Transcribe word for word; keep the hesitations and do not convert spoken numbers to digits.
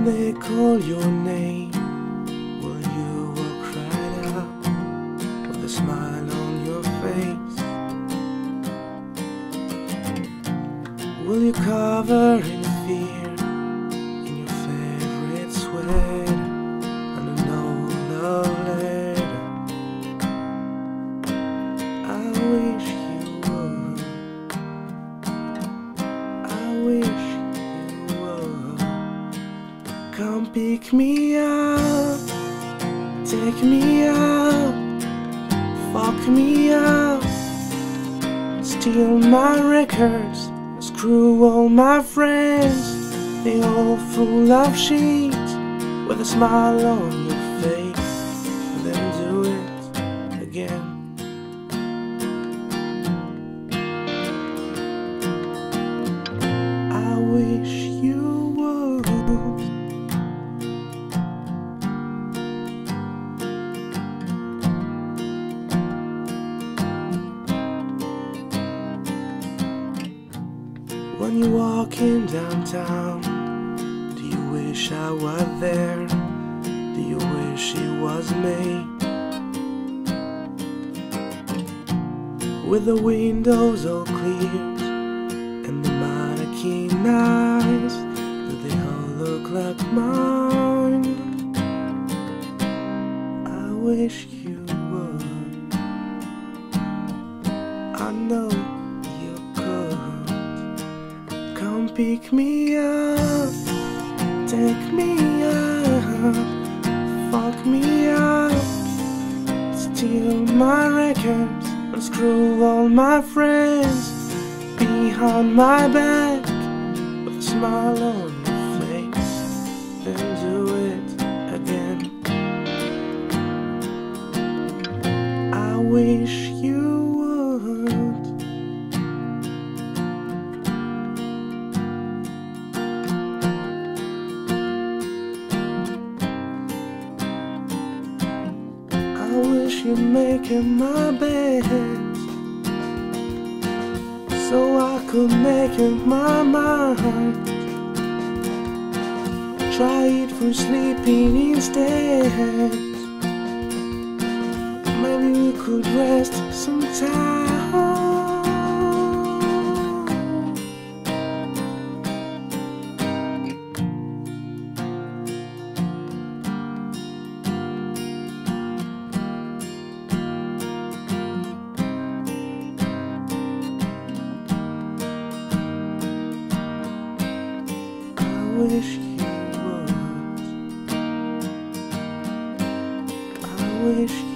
When they call your name, will you walk right out with a smile on your face? Will you cover in fear in your favorite sweater and an old love letter? I wish you would. I wish you would. Come pick me up, take me out, fuck me up, steal my records, screw all my friends. They all full of shit with a smile on your face, and then do it again. I wish you would. When you're walking downtown, do you wish I was there? Do you wish it was me? With the windows all cleared and the mannequin eyes, do they all look like mine? I wish you would. I know you could. Come pick me up, take me out, fuck me up, steal my records, unscrew all my friends behind my back with a smile on your face, then do it again. I wish you would. I wish you're making my bed so I could make up my mind. Try it for sleeping instead. Maybe we could rest some time. I wish you would. I wish